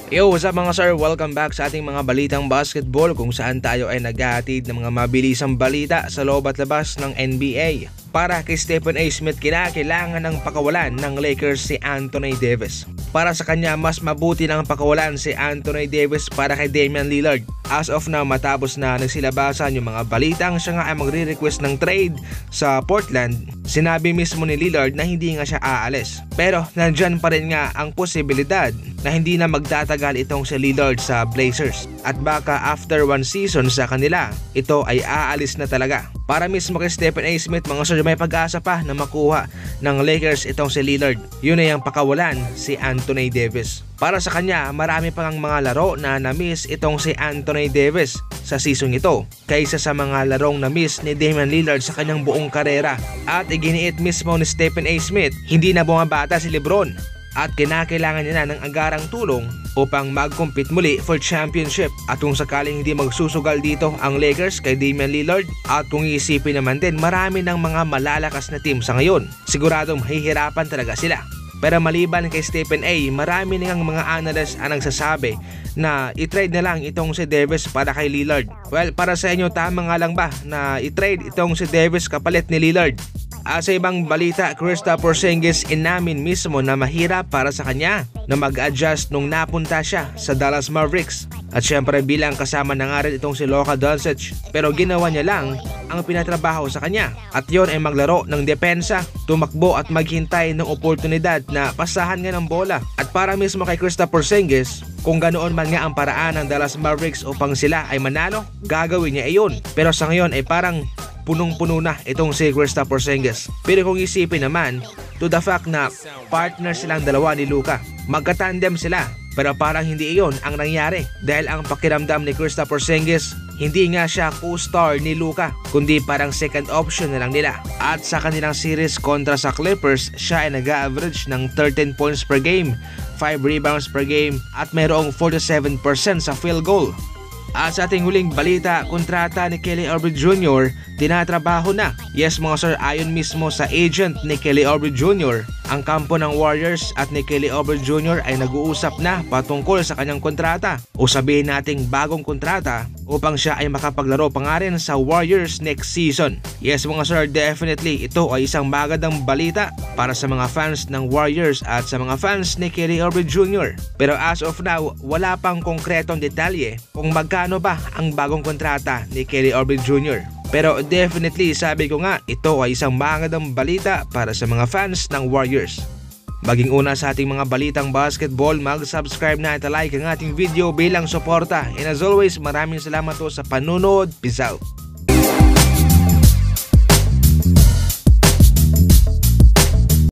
Yo, what's up mga sir? Welcome back sa ating mga balitang basketball kung saan tayo ay naghahatid ng mga mabilisang balita sa loob at labas ng NBA. Para kay Stephen A. Smith, kinakailangan ng pakawalan ng Lakers si Anthony Davis. Para sa kanya, mas mabuti ng pakawalan si Anthony Davis para kay Damian Lillard. As of now, matapos na nagsilabasan yung mga balitang siya nga ay magre-request ng trade sa Portland, sinabi mismo ni Lillard na hindi nga siya aalis. Pero nandyan pa rin nga ang posibilidad na hindi na magtatagal itong si Lillard sa Blazers. At baka after one season sa kanila, ito ay aalis na talaga. Para mismo kay Stephen A. Smith, mga sir, may pag-asa pa na makuha ng Lakers itong si Lillard. Yun ay ang pakawalan si Anthony Davis. Para sa kanya, marami pang mga laro na na-miss itong si Anthony Davis sa season ito kaysa sa mga larong na-miss ni Damian Lillard sa kanyang buong karera. At iginiit mismo ni Stephen A. Smith, hindi na bumabata si LeBron at kinakailangan niya na ng agarang tulong upang mag-compete muli for championship. At kung sakaling hindi magsusugal dito ang Lakers kay Damian Lillard, at kung iisipin naman din, marami ng mga malalakas na team sa ngayon, siguradong mahihirapan talaga sila. Pero maliban kay Stephen A., marami nang mga analysts ang nagsasabi na i-trade na lang itong si Davis para kay Lillard. Well, para sa inyo, tama nga lang ba na i-trade itong si Davis kapalit ni Lillard? Sa ibang balita, Kristaps Porzingis inamin mismo na mahirap para sa kanya na mag-adjust nung napunta siya sa Dallas Mavericks. At syempre bilang kasama na nga rin itong si Luka Doncic, pero ginawa niya lang ang pinatrabaho sa kanya. At yon ay maglaro ng depensa, tumakbo at maghintay ng oportunidad na pasahan nga ng bola. At para mismo kay Kristaps Porzingis, kung ganoon man nga ang paraan ng Dallas Mavericks upang sila ay manalo, gagawin niya iyon. Pero sa ngayon ay parang punong-puno na itong si Kristaps Porzingis. Pero kung isipin naman, to the fact na partner silang dalawa ni Luka, magka-tandem sila, pero parang hindi iyon ang nangyari dahil ang pakiramdam ni Kristaps Porzingis, hindi nga siya co-star ni Luka, kundi parang second option na lang nila. At sa kanilang series kontra sa Clippers, siya ay nag-average ng 13 points per game, 5 rebounds per game at mayroong 47% sa field goal. At sa ating huling balita, kontrata ni Kelly Oubre Jr. tinatrabaho na. Yes mga sir, ayon mismo sa agent ni Kelly Oubre Jr., ang kampo ng Warriors at ni Kelly Oubre Jr. ay nag-uusap na patungkol sa kanyang kontrata o sabihin nating bagong kontrata upang siya ay makapaglaro pa nga rin sa Warriors next season. Yes mga sir, definitely ito ay isang magandang balita para sa mga fans ng Warriors at sa mga fans ni Kelly Oubre Jr. Pero as of now, wala pang konkretong detalye kung magkano ba ang bagong kontrata ni Kelly Oubre Jr. Pero definitely sabi ko nga, ito ay isang magandang balita para sa mga fans ng Warriors. Maging una sa ating mga balitang basketball, mag-subscribe na at like ang ating video bilang suporta. And as always, maraming salamat po sa panunood. Peace out!